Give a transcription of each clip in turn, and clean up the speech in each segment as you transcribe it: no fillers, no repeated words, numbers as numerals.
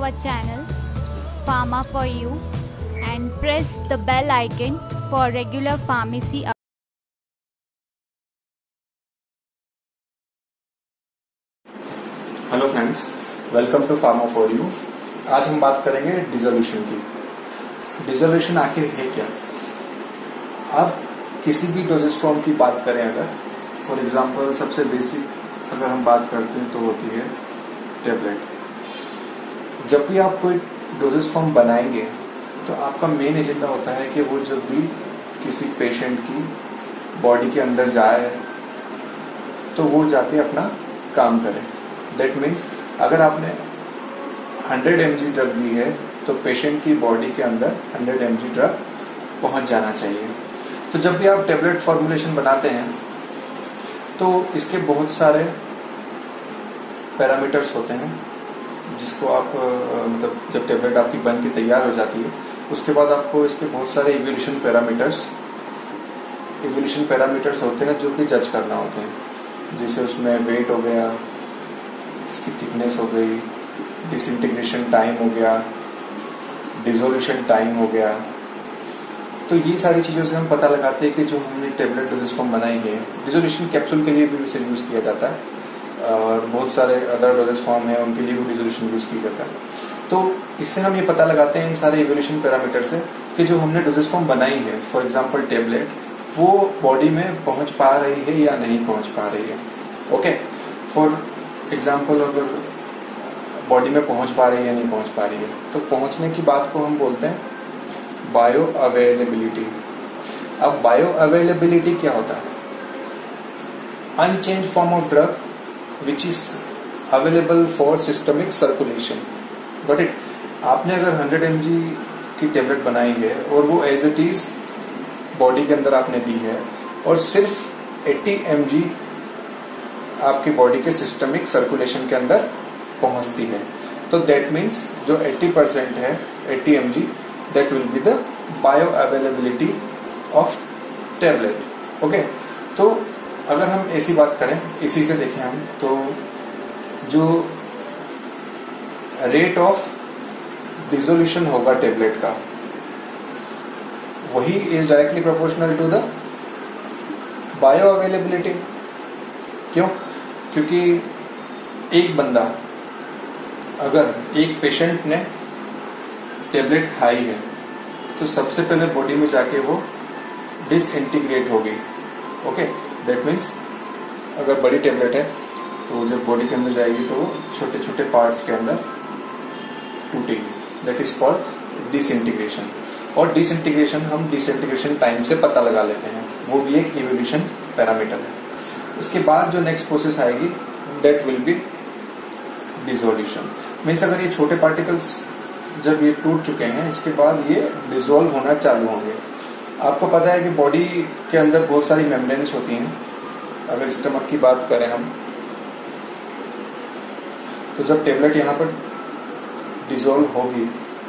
our channel Pharma for You and press the bell icon for regular pharmacy updates. Hello friends, welcome to pharma for you. आज हम बात करेंगे dissolution की। Dissolution आखिर है क्या? आप किसी भी डोजेज फॉर्म की बात करें, अगर फॉर एग्जांपल सबसे बेसिक अगर हम बात करते हैं तो होती है टेबलेट। जब भी आप कोई डोजेज फॉर्म बनाएंगे तो आपका मेन एजेंडा होता है कि वो जब भी किसी पेशेंट की बॉडी के अंदर जाए तो वो जाके अपना काम करे। दैट मीन्स अगर आपने 100 mg ड्रग दी है तो पेशेंट की बॉडी के अंदर 100 mg ड्रग पहुंच जाना चाहिए। तो जब भी आप टेबलेट फॉर्मुलेशन बनाते हैं तो इसके बहुत सारे पैरामीटर्स होते हैं जिसको आप मतलब जब टेबलेट आपकी बन के तैयार हो जाती है उसके बाद आपको इसके बहुत सारे इवोल्यूशन पैरामीटर्स होते हैं जो कि जज करना होते हैं। जैसे उसमें वेट हो गया, इसकी थिकनेस हो गई, डिसइंटीग्रेशन टाइम हो गया, डिसोल्यूशन टाइम हो गया। तो ये सारी चीजों से हम पता लगाते हैं कि जो हमने टेबलेट डोजेज फॉर्म बनाई है, डिसोल्यूशन कैप्सूल के लिए भी इसे यूज किया जाता है और बहुत सारे अदर डोजेज फॉर्म है उनके लिए भी डिसोल्यूशन यूज किया जाता है। तो इससे हम ये पता लगाते हैं इन सारे इवोल्यूशन पैरामीटर से कि जो हमने डोजेज फॉर्म बनाई है, फॉर एग्जाम्पल टेबलेट, वो बॉडी में पहुंच पा रही है या नहीं पहुंच पा रही है। ओके, फॉर एग्जाम्पल अगर बॉडी में पहुंच पा रही है या नहीं पहुंच पा रही है तो पहुंचने की बात को हम बोलते हैं बायो अवेलेबिलिटी। अब बायो अवेलेबिलिटी क्या होता है? Unchanged form of drug which is available for systemic circulation. Got it? आपने अगर 100 mg की टेबलेट बनाई है और वो एज इट इज बॉडी के अंदर आपने दी है और सिर्फ 80 mg आपकी बॉडी के सिस्टमिक सर्कुलेशन के अंदर पहुंचती है, तो दैट मीन्स जो 80% है, 80 mg, that will be the bioavailability of tablet. Okay, तो अगर हम ऐसी बात करें, इसी से देखें हम, तो जो रेट ऑफ डिसोल्यूशन होगा टेबलेट का वही is directly proportional to the bioavailability. क्यों? क्योंकि एक बंदा, अगर एक पेशेंट ने टेबलेट खाई है तो सबसे पहले बॉडी में जाके वो डिसइंटीग्रेट होगी। ओके, दैट मीन्स अगर बड़ी टेबलेट है तो जब बॉडी के अंदर जाएगी तो वो छोटे छोटे पार्ट्स के अंदर टूटेगी। That is called disintegration. और डिसइंटीग्रेशन हम डिसइंटीग्रेशन टाइम से पता लगा लेते हैं, वो भी एक इवोल्यूशन पैरामीटर है। उसके बाद जो नेक्स्ट प्रोसेस आएगी that will be dissolution. Means अगर ये छोटे पार्टिकल्स जब ये टूट चुके हैं इसके बाद ये डिसॉल्व होना चालू होंगे। आपको पता है कि बॉडी के अंदर बहुत सारी मेम्ब्रेन्स होती हैं। अगर स्टमक की बात करें हम, तो जब टेबलेट यहाँ पर डिसॉल्व होगी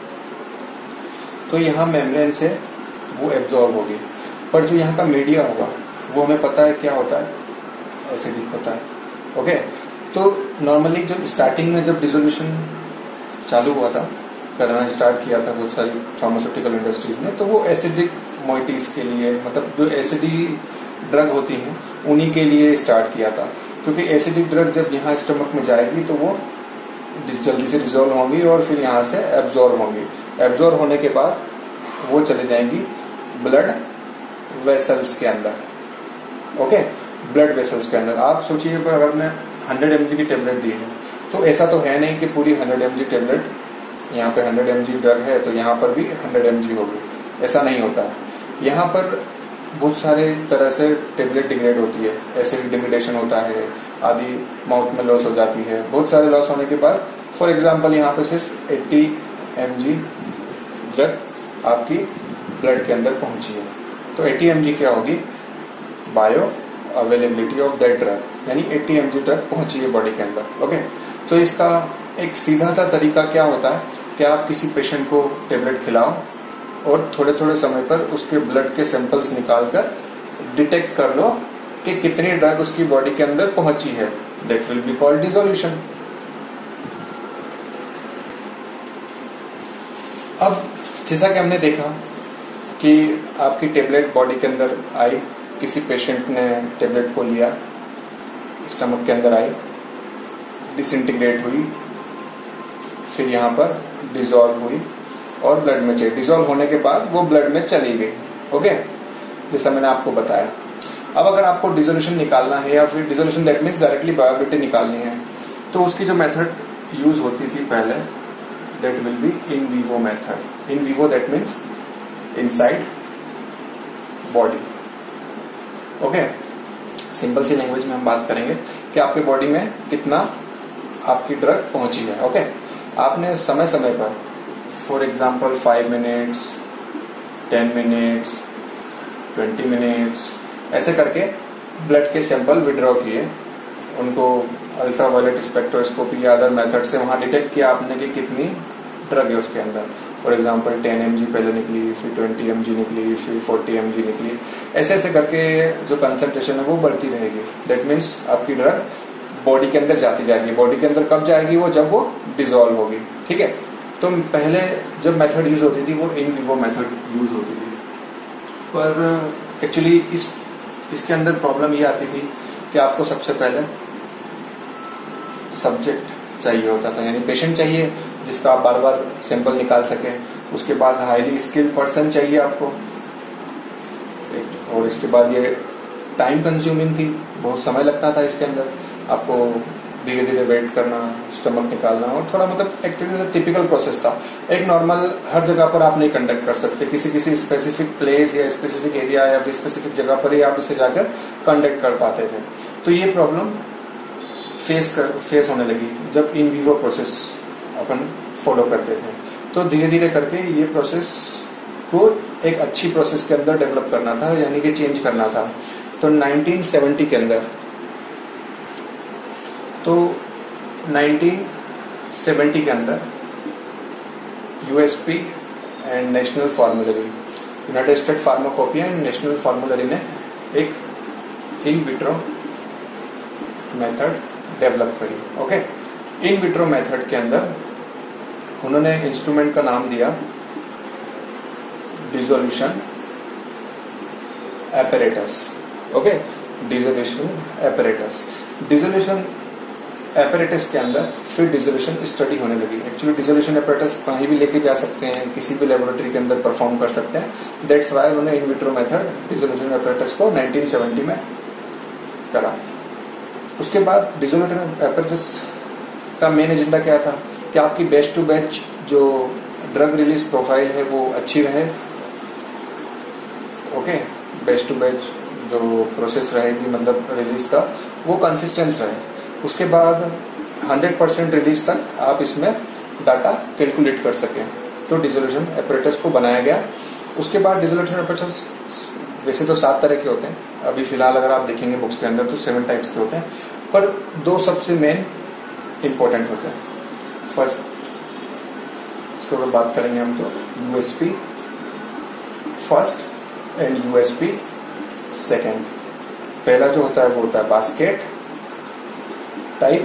तो यहाँ मेम्ब्रेन्स है वो एब्जॉर्ब होगी, पर जो यहाँ का मीडिया होगा वो हमें पता है क्या होता है, एसिडिक होता है। ओके, तो नॉर्मली जब स्टार्टिंग में जब डिसोल्यूशन चालू हुआ था, करना स्टार्ट किया था बहुत सारी फार्मास्यूटिकल इंडस्ट्रीज ने, तो वो एसिडिक मोइटीज के लिए, मतलब जो एसिडी ड्रग होती हैं उन्हीं के लिए स्टार्ट किया था। क्योंकि एसिडिक ड्रग जब यहाँ स्टमक में जाएगी तो वो जल्दी से डिसॉल्व होंगी और फिर यहाँ से एब्जॉर्ब होंगी। एब्जॉर्ब होने के बाद वो चले जाएंगी ब्लड वेसल्स के अंदर। ओके, ब्लड वेसल्स के अंदर। आप सोचिए अगर मैं 100 mg की टेबलेट दी है तो ऐसा तो है नहीं कि पूरी 100 mg टेबलेट, यहाँ पे 100 mg ड्रग है तो यहाँ पर भी 100 mg होगी, ऐसा नहीं होता है। यहाँ पर बहुत सारे तरह से टेबलेट डिग्रेड होती है, एसिड डिग्रेडेशन होता है, आदि माउथ में लॉस हो जाती है। बहुत सारे लॉस होने के बाद फॉर एग्जाम्पल यहाँ पे सिर्फ 80 mg ड्रग आपकी ब्लड के अंदर पहुंची है, तो 80 mg क्या होगी? Bioavailability of that drug, यानी 80 mg ड्रग पहुंची है बॉडी के अंदर। ओके, तो इसका एक सीधा सा तरीका क्या होता है कि आप किसी पेशेंट को टेबलेट खिलाओ और थोड़े थोड़े समय पर उसके ब्लड के सैंपल्स निकालकर डिटेक्ट कर लो कि कितनी ड्रग उसकी बॉडी के अंदर पहुंची है। That will be called dissolution. अब जैसा कि हमने देखा कि आपकी टेबलेट बॉडी के अंदर आई, किसी पेशेंट ने टेबलेट को लिया, स्टमक के अंदर आई, डिसइंटीग्रेट हुई, फिर यहाँ पर डिजॉल्व हुई और ब्लड में चली। डिजॉल्व होने के बाद वो ब्लड में चली गई। ओके, जैसा मैंने आपको बताया। अब अगर आपको डिसोल्यूशन निकालना है या फिर dissolution that means directly bioavailability निकालनी है, तो उसकी जो मेथड यूज होती थी पहले, that will be in vivo method. In vivo that means inside body. Okay, simple सी लैंग्वेज में हम बात करेंगे कि आपके बॉडी में कितना आपकी ड्रग पहुंची है। ओके, आपने समय समय पर, for example 5 minutes, 10 minutes, 20 minutes, ऐसे करके ब्लड के सैंपल विड्रॉ किए, उनको अल्ट्रावायलेट स्पेक्ट्रोस्कोपी या अदर मेथड से वहां डिटेक्ट किया आपने कि कितनी ड्रग है उसके अंदर। फॉर एग्जाम्पल 10 mg पहले निकली, फिर 20 mg निकली, फिर 40 mg निकली। ऐसे ऐसे करके जो कंसंट्रेशन है वो बढ़ती रहेगी। दैट मीन्स आपकी ड्रग बॉडी के अंदर जाती जाएगी। बॉडी के अंदर कब जाएगी वो? जब वो डिजोल्व होगी। ठीक है, तो पहले जब मेथड यूज होती थी वो इन विवो मेथड यूज होती थी, पर एक्चुअली इसके अंदर प्रॉब्लम ये आती थी कि आपको सबसे पहले सब्जेक्ट चाहिए होता था, यानी पेशेंट चाहिए जिसका आप बार बार सैंपल निकाल सके। उसके बाद हाईली स्किल्ड पर्सन चाहिए आपको, और इसके बाद ये टाइम कंज्यूमिंग थी, बहुत समय लगता था इसके अंदर। आपको धीरे धीरे वेट करना, स्टमक निकालना, और थोड़ा मतलब एक्चुअली टिपिकल प्रोसेस था। एक नॉर्मल हर जगह पर आप नहीं कंडक्ट कर सकते, किसी किसी स्पेसिफिक प्लेस या स्पेसिफिक एरिया या फिर स्पेसिफिक जगह पर ही आप इसे जाकर कंडक्ट कर पाते थे। तो ये प्रॉब्लम फेस होने लगी जब इन विवो प्रोसेस अपन फॉलो करते थे। तो धीरे धीरे करके ये प्रोसेस को एक अच्छी प्रोसेस के अंदर डेवलप करना था, यानी कि चेंज करना था। तो 1970 के अंदर, तो 1970 के अंदर USP and National Formulary, United State Pharmacopeia and National Formulary ने एक इन विट्रो मेथड डेवलप करी। ओके, इन विट्रो मेथड के अंदर उन्होंने इंस्ट्रूमेंट का नाम दिया dissolution apparatus. Okay, dissolution apparatus. Dissolution apparatus के अंदर फिर डिसोल्यूशन स्टडी होने लगी। एक्चुअली डिसोल्यूशन एपरेटस कहीं भी लेके जा सकते हैं, किसी भी लेबोरेटरी के अंदर परफॉर्म कर सकते हैं। दैट्स वाई उन्होंने in vitro method dissolution apparatus को 1970 में करा। उसके बाद डिसोल्यूशन एपरेटस का मेन एजेंडा क्या था कि आपकी बैच टू बैच जो ड्रग रिलीज प्रोफाइल है वो अच्छी रहे। ओके, बैच टू बैच जो प्रोसेस रहेगी मतलब रिलीज का वो कंसिस्टेंस रहे। उसके बाद 100% रिलीज तक आप इसमें डाटा कैलकुलेट कर सकें, तो डिसोल्यूशन एपरेटस को बनाया गया। उसके बाद डिसोल्यूशन एपरेटस वैसे तो 7 तरह के होते हैं, अभी फिलहाल अगर आप देखेंगे बुक्स के अंदर तो 7 टाइप्स के होते हैं, पर 2 सबसे मेन इंपॉर्टेंट होते हैं। फर्स्ट, इसके ऊपर बात करेंगे हम तो USP first and USP second. पहला जो होता है वो होता है बास्केट टाइप,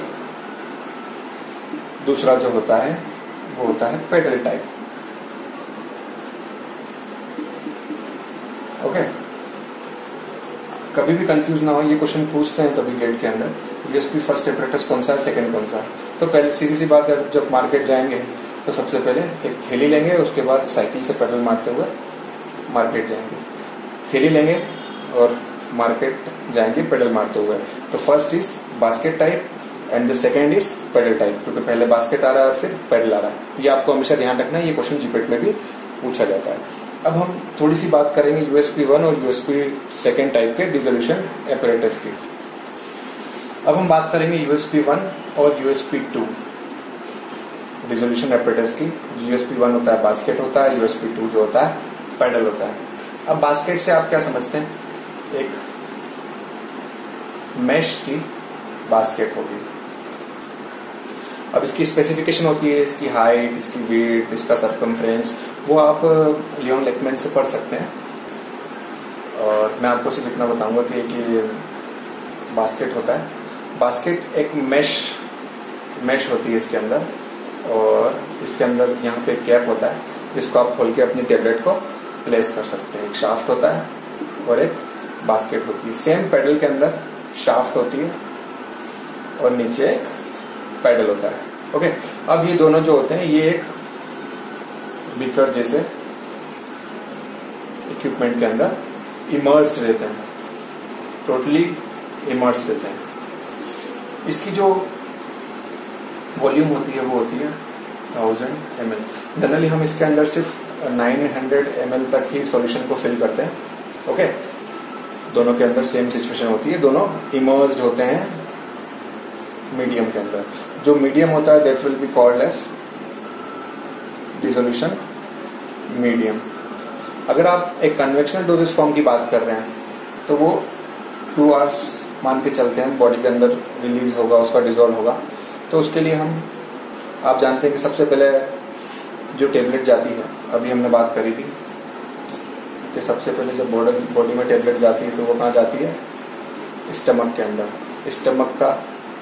दूसरा जो होता है वो होता है पेडल टाइप। ओके, कभी भी कंफ्यूज ना हो, ये क्वेश्चन पूछते हैं कभी गेट के अंदर, यूएसपी फर्स्ट एपरेटस कौन सा है, सेकंड कौन सा है। तो पहले सीधी सी बात है, जब मार्केट जाएंगे तो सबसे पहले एक थैली लेंगे, उसके बाद साइकिल से पेडल मारते हुए मार्केट जाएंगे। थैली लेंगे और मार्केट जाएंगे पेडल मारते हुए। तो first is basket type and the second is paddle type, क्योंकि पहले बास्केट आ रहा है और फिर पेडल आ रहा है। ये आपको हमेशा ध्यान रखना है, ये क्वेश्चन जीपीएट में भी पूछा जाता है। अब हम थोड़ी सी बात करेंगे यूएसपी 1 और यूएसपी सेकेंड टाइप के डिसोल्यूशन एपरेटस की। अब हम बात करेंगे यूएसपी 1 और यूएसपी 2 डिसोल्यूशन एपरेटस की। यूएसपी 1 होता है बास्केट होता है, यूएसपी 2 जो होता है पेडल होता है। अब बास्केट से आप क्या समझते हैं, एक मैश की बास्केट होगी। अब इसकी स्पेसिफिकेशन होती है, इसकी हाइट, इसकी वेट, इसका सरकमफ्रेंस, वो आप लियोन लेकमैन से पढ़ सकते हैं। और मैं आपको सिर्फ इतना बताऊंगा कि बास्केट होता है। बास्केट एक मैश होती है इसके अंदर, और इसके अंदर यहाँ पे कैप होता है। जिसको आप खोल के अपनी टेबलेट को प्लेस कर सकते हैं। एक शाफ्ट होता है और एक बास्केट होती है। सेम पेडल के अंदर शाफ्ट होती है और नीचे एक पेडल होता है। ओके, अब ये दोनों जो होते हैं ये एक बीकर जैसे इक्विपमेंट के अंदर इमर्स्ड रहते हैं, टोटली इमर्स्ड रहते हैं। इसकी जो वॉल्यूम होती है वो होती है 1000 ml। जनरली हम इसके अंदर सिर्फ 900 ml तक ही सॉल्यूशन को फिल करते हैं। ओके, दोनों के अंदर सेम सिचुएशन होती है, दोनों इमर्स्ड होते हैं मीडियम के अंदर। जो मीडियम होता है that will be called as dissolution medium. अगर आप एक कन्वेक्शनल डोजेज फॉर्म की बात कर रहे हैं तो वो 2 आवर्स मान के चलते हैं, बॉडी के अंदर रिलीज होगा, उसका डिजोल्व होगा। तो उसके लिए आप जानते हैं कि सबसे पहले जो टेबलेट जाती है, अभी हमने बात करी थी कि सबसे पहले जब बॉडी में टेबलेट जाती है तो वो कहाँ जाती है, स्टमक के अंदर। स्टमक का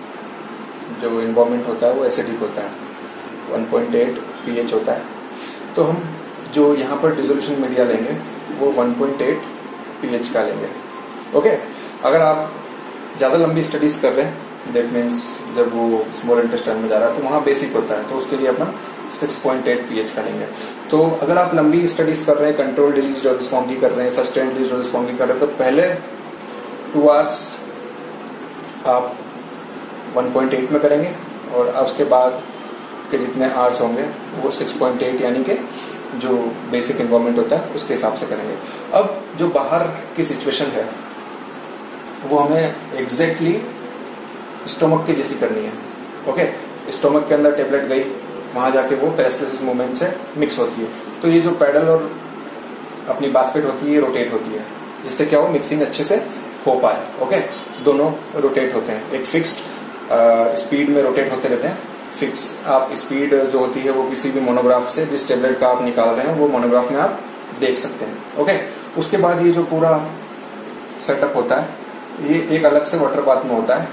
जो एनवायरमेंट होता है वो एसिडिक होता है, 1.8 pH होता है। तो हम जो यहाँ पर डिसोल्यूशन मीडिया लेंगे वो 1.8 pH का लेंगे। ओके, अगर आप ज्यादा लंबी स्टडीज कर रहे हैं दैट मीन्स जब वो स्मॉल इंटेस्टाइन में जा रहा है तो वहां बेसिक होता है, तो उसके लिए अपना 6.8 pH का लेंगे। तो अगर आप लंबी स्टडीज कर रहे हैं, कंट्रोल रिलीज डोजेज फॉर्म की कर रहे हैं, सस्टेन रिलीज डोजेज फॉर्म की कर रहे हैं, तो पहले 2 आवर्स आप 1.8 में करेंगे और उसके बाद के जितने आवर्स होंगे वो 6.8 यानी कि जो बेसिक एनवायरमेंट होता है उसके हिसाब से करेंगे। अब जो बाहर की सिचुएशन है वो हमें एग्जैक्टली स्टोमक की जैसी करनी है। ओके, स्टोमक के अंदर टेबलेट गई, वहां जाके वो पेरिस्टलिसिस मूवमेंट से मिक्स होती है। तो ये जो पैडल और अपनी बास्केट होती है रोटेट होती है, जिससे क्या हो मिक्सिंग अच्छे से हो पाए। ओके, दोनों रोटेट होते हैं, एक फिक्स्ड स्पीड में रोटेट होते रहते हैं। फिक्स आप स्पीड जो होती है वो किसी भी मोनोग्राफ से जिस टेबलेट का आप निकाल रहे हैं वो मोनोग्राफ में आप देख सकते हैं। ओके, उसके बाद ये जो पूरा सेटअप होता है ये एक अलग से वाटर बाथ में होता है,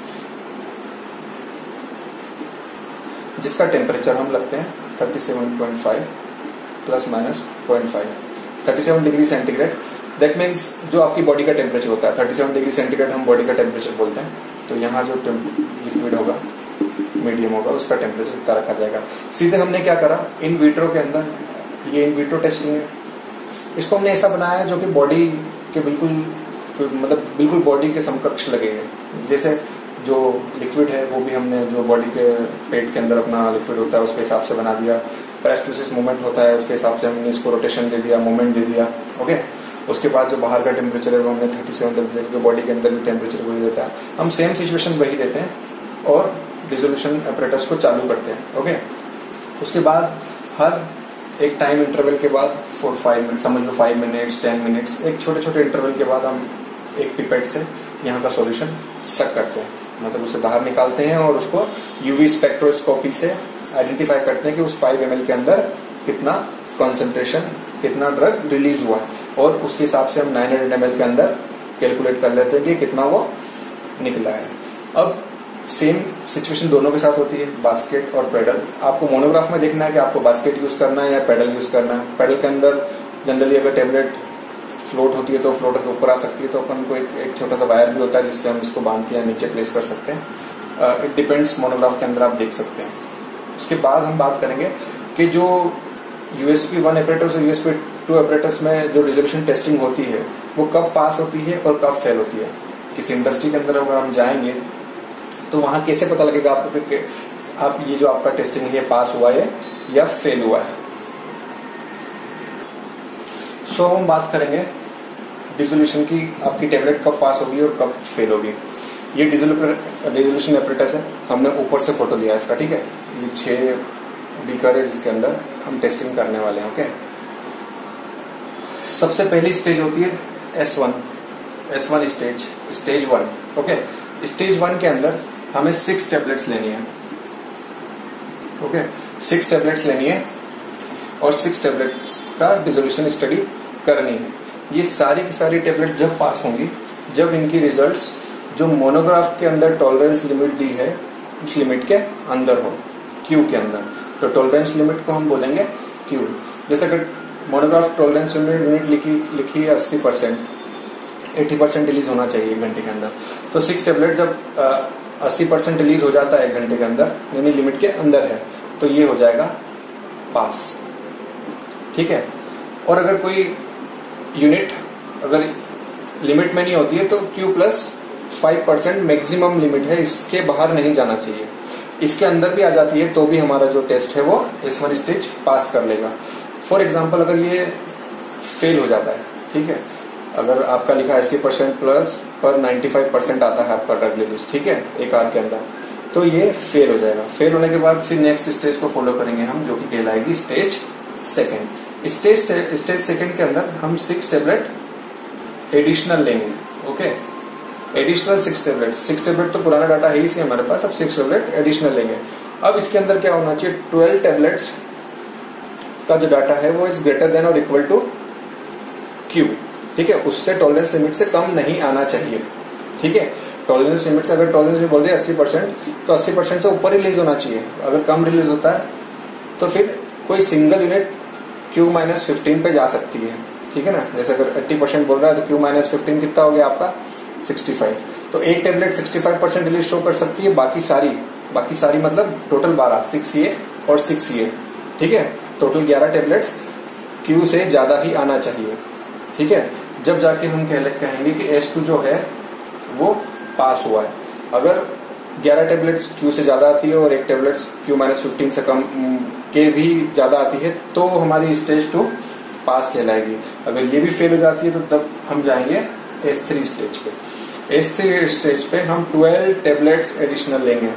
जिसका टेम्परेचर हम लगते हैं 37.5 plus minus 0.5, 37 degree centigrade. That means जो आपकी बॉडी का टेम्परेचर होता है 37 डिग्री सेंटीग्रेड हम बॉडी का टेम्परेचर बोलते हैं। तो यहाँ जो लिक्विड होगा मीडियम होगा उसका टेम्परेचर इतना रखा जाएगा। सीधे हमने क्या करा, इन विट्रो के अंदर, ये इन विट्रो टेस्टिंग है, इसको हमने ऐसा बनाया जो कि बॉडी के बिल्कुल बॉडी के समकक्ष लगेगा। जैसे जो लिक्विड है वो भी हमने जो बॉडी के पेट के अंदर अपना लिक्विड होता है उसके हिसाब से बना दिया। पेरिस्टलिसिस मूवमेंट होता है उसके हिसाब से हमने इसको रोटेशन दे दिया, मूवमेंट दे दिया। ओके, उसके बाद जो बाहर का टेम्परेचर है वो हमने 37 दे दिया, बॉडी के अंदर भी टेम्परेचर वही देता है। हम सेम सिचुएशन वही देते हैं और डिसोल्यूशन अपरेटस को चालू करते हैं। ओके, उसके बाद हर एक टाइम इंटरवल के बाद 4-5 मिनट, समझ लो 5 मिनट्स 10 मिनट्स, एक छोटे छोटे इंटरवल के बाद हम एक पिपेट से यहाँ का सॉल्यूशन सक करते हैं, मतलब उसे बाहर निकालते हैं और उसको यूवी स्पेक्ट्रोस्कोपी से आइडेंटिफाई करते हैं कि उस 5 ml के अंदर कितना कॉन्सेंट्रेशन, कितना ड्रग रिलीज हुआ है, और उसके हिसाब से हम 900 ml के अंदर कैलकुलेट कर लेते हैं कि कितना वो निकला है। अब सेम सिचुएशन दोनों के साथ होती है, बास्केट और पेडल। आपको मोनोग्राफ में देखना है कि आपको बास्केट यूज करना है या पेडल यूज करना है। पेडल के अंदर जनरली अगर टेबलेट फ्लोट होती है तो फ्लोट के ऊपर आ सकती है, तो अपन को एक छोटा सा वायर भी होता है जिससे हम इसको बांध के या नीचे प्लेस कर सकते हैं। इट डिपेंड्स, मोनोग्राफ के अंदर आप देख सकते हैं। उसके बाद हम बात करेंगे कि जो यूएसपी 1 अपरेटस और यूएसपी 2 अपरेटस में जो डिसोल्यूशन टेस्टिंग होती है वो कब पास होती है और कब फेल होती है। किसी इंडस्ट्री के अंदर अगर हम जाएंगे तो वहां कैसे पता लगेगा आपको कि आप ये जो आपका टेस्टिंग है पास हुआ है या फेल हुआ है। सो हम बात करेंगे डिसोल्यूशन की, आपकी टेबलेट कब पास होगी और कब फेल होगी। ये डिसोल्यूशन अपरेटस है, हमने ऊपर से फोटो लिया है इसका, ठीक है। ये 6 बीकर है जिसके अंदर हम टेस्टिंग करने वाले हैं। ओके, सबसे पहली स्टेज होती है S1 स्टेज 1। ओके, स्टेज 1 के अंदर हमें 6 टेबलेट्स लेनी है। ओके, 6 टेबलेट्स लेनी है और 6 टेबलेट्स का डिसोल्यूशन स्टडी करनी है। ये सारी की सारी टेबलेट जब पास होंगी जब इनकी रिजल्ट्स जो मोनोग्राफ के अंदर टॉलरेंस लिमिट दी है उस लिमिट के अंदर हो, क्यू के अंदर। तो टॉलरेंस लिमिट को हम बोलेंगे क्यू। जैसे अगर मोनोग्राफ टॉलरेंस यूनिट लिखी है 80%, 80% रिलीज होना चाहिए 1 घंटे के अंदर, तो 6 टेबलेट जब 80% रिलीज हो जाता है 1 घंटे के अंदर, यानी लिमिट के अंदर है, तो ये हो जाएगा पास। ठीक है। और अगर कोई यूनिट अगर लिमिट में नहीं होती है तो Q+5% मैक्सिमम लिमिट है, इसके बाहर नहीं जाना चाहिए। इसके अंदर भी आ जाती है तो भी हमारा जो टेस्ट है वो S1 स्टेज पास कर लेगा। फॉर एग्जाम्पल अगर ये फेल हो जाता है, ठीक है, अगर आपका लिखा 80% प्लस पर 95% आता है आपका ड्रग रिलीज, ठीक है, 1 आवर के अंदर, तो ये फेल हो जाएगा। फेल होने के बाद फिर नेक्स्ट स्टेज को फॉलो करेंगे हम, जो कि कहलाएगी स्टेज सेकंड। स्टेज सेकंड के अंदर हम 6 टेबलेट एडिशनल लेंगे। Okay, additional 6 tablet. 6 टेबलेट तो पुराना डाटा है ही सी हमारे पास, अब 6 टेबलेट एडिशनल लेंगे। अब इसके अंदर क्या होना चाहिए, 12 टेबलेट्स का जो डाटा है वो इज ग्रेटर देन और इक्वल टू Q। ठीक है, उससे टॉलरेंस लिमिट से कम नहीं आना चाहिए। ठीक है, टॉलरेंस लिमिट से अगर टॉलरेंस लिमिट बोल रही है 80%, तो 80% से ऊपर रिलीज होना चाहिए। अगर कम रिलीज होता है तो फिर कोई सिंगल यूनिट Q-15 पे जा सकती है। ठीक है ना, जैसे अगर 80% बोल रहा है तो Q-15 कितना हो गया आपका 65। तो एक टेबलेट 65% रिलीज शो कर सकती है, बाकी सारी मतलब टोटल 12, 6A और 6A। ठीक है, टोटल 11 टेबलेट्स Q से ज्यादा ही आना चाहिए। ठीक है, जब जाके हम कहेंगे कि S2 जो है वो पास हुआ है। अगर 11 टेबलेट्स Q से ज्यादा आती है और एक टेबलेट्स Q-15 से कम के भी ज्यादा आती है तो हमारी स्टेज 2 पास कहलाएगी। अगर ये भी फेल हो जाती है तो तब हम जाएंगे S3 स्टेज पे। S3 स्टेज पे हम 12 टेबलेट्स एडिशनल लेंगे।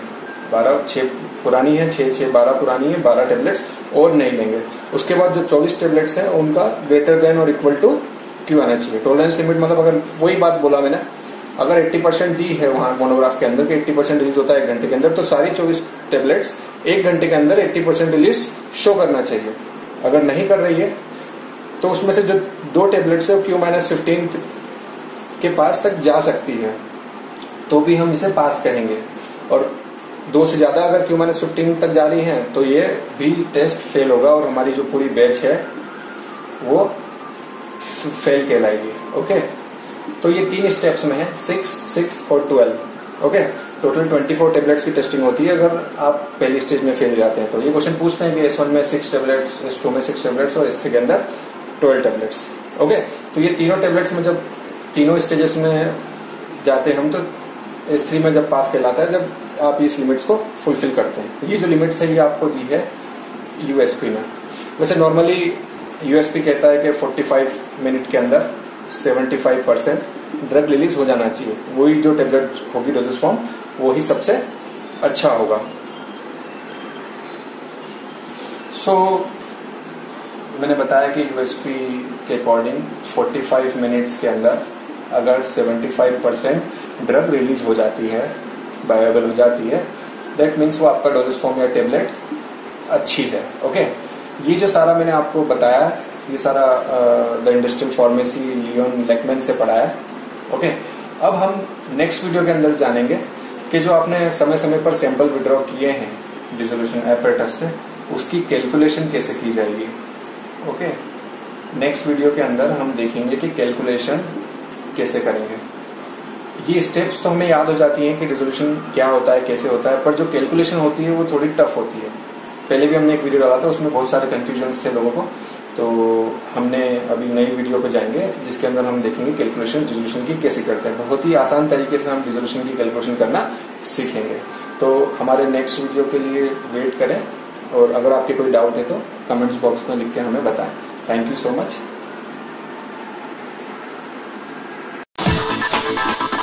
6 पुरानी है, 6 12 पुरानी है, 12 टेबलेट्स और नहीं लेंगे। उसके बाद जो 24 टेबलेट्स हैं उनका ग्रेटर देन और इक्वल टू Q आना चाहिए। टॉलरेंस लिमिट मतलब अगर वही बात बोला मैंने, अगर 80% दी है वहां मोनोग्राफ के अंदर कि 80% रिलीज होता है 1 घंटे के अंदर, तो सारी 24 टेबलेट्स 1 घंटे के अंदर 80% रिलीज शो करना चाहिए। अगर नहीं कर रही है तो उसमें से जो 2 टेबलेट्स है वो Q-15 के पास तक जा सकती है, तो भी हम इसे पास कहेंगे। और 2 से ज्यादा अगर Q-15 तक जा रही है तो ये भी टेस्ट फेल होगा और हमारी जो पूरी बैच है वो फेल कहलाएगी। ओके, तो ये 3 स्टेप्स में है, 6 और 12। ओके, टोटल 24 टेबलेट्स की टेस्टिंग होती है अगर आप पहली स्टेज में फेल हो जाते हैं तो। ये क्वेश्चन पूछते हैं कि S1 में 6 टेबलेट्स, S2 में 6 टेबलेट्स और S3 के अंदर 12 टेबलेट्स। ओके, तो ये तीनों टेबलेट्स में जब तीनों स्टेजेस में जाते हैं हम, तो S3 में जब पास कहलाता है जब आप इस लिमिट्स को फुलफिल करते हैं। ये जो लिमिट्स है ये आपको दी है USP में। वैसे नॉर्मली USP कहता है कि 45 मिनट के अंदर 75% ड्रग रिलीज हो जाना चाहिए। वही जो टेबलेट होगी डोजेस फॉर्म वही सबसे अच्छा होगा। सो मैंने बताया कि USP के अकॉर्डिंग 45 मिनट्स के अंदर अगर 75% ड्रग रिलीज हो जाती है, बायोएबल हो जाती है, दैट मीन्स वो आपका डोजेस फॉर्म या टेबलेट अच्छी है। ओके, ये जो सारा मैंने आपको बताया ये सारा the industrial pharmacy Leon Lachman से पढ़ा है। ओके, अब हम नेक्स्ट वीडियो के अंदर जानेंगे कि जो आपने समय समय पर सैंपल विड्रॉ किए हैं डिसोल्यूशन एपरेटस से, उसकी कैलकुलेशन कैसे की जाएगी। ओके, नेक्स्ट वीडियो के अंदर हम देखेंगे कि कैलकुलेशन कैसे करेंगे। ये स्टेप्स तो हमें याद हो जाती हैं कि डिसोल्यूशन क्या होता है, कैसे होता है, पर जो कैलकुलेशन होती है वो थोड़ी टफ होती है। पहले भी हमने एक वीडियो डाला था, उसमें बहुत सारे कंफ्यूजन थे लोगों को, तो हमने अभी नई वीडियो पे जाएंगे जिसके अंदर हम देखेंगे कैलकुलेशन डिसोल्यूशन की कैसे करते हैं। बहुत ही आसान तरीके से हम डिसोल्यूशन की कैलकुलेशन करना सीखेंगे। तो हमारे नेक्स्ट वीडियो के लिए वेट करें, और अगर आपके कोई डाउट है तो कमेंट्स बॉक्स में लिख के हमें बताएं। Thank you so much.